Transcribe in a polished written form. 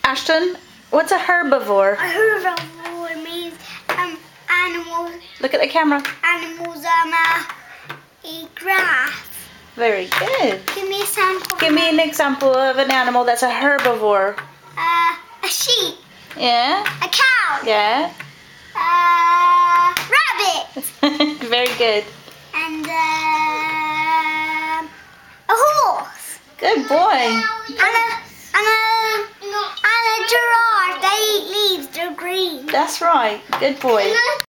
Ashton, what's a herbivore? A herbivore means animals. Look at the camera. Animals eat grass. Very good. Give me a sample. Give me an example of an animal that's a herbivore. A sheep. Yeah. A cow. Yeah. Rabbit. Very good. And a horse. Good boy. And a giraffe. They eat leaves. They're green. That's right. Good boy.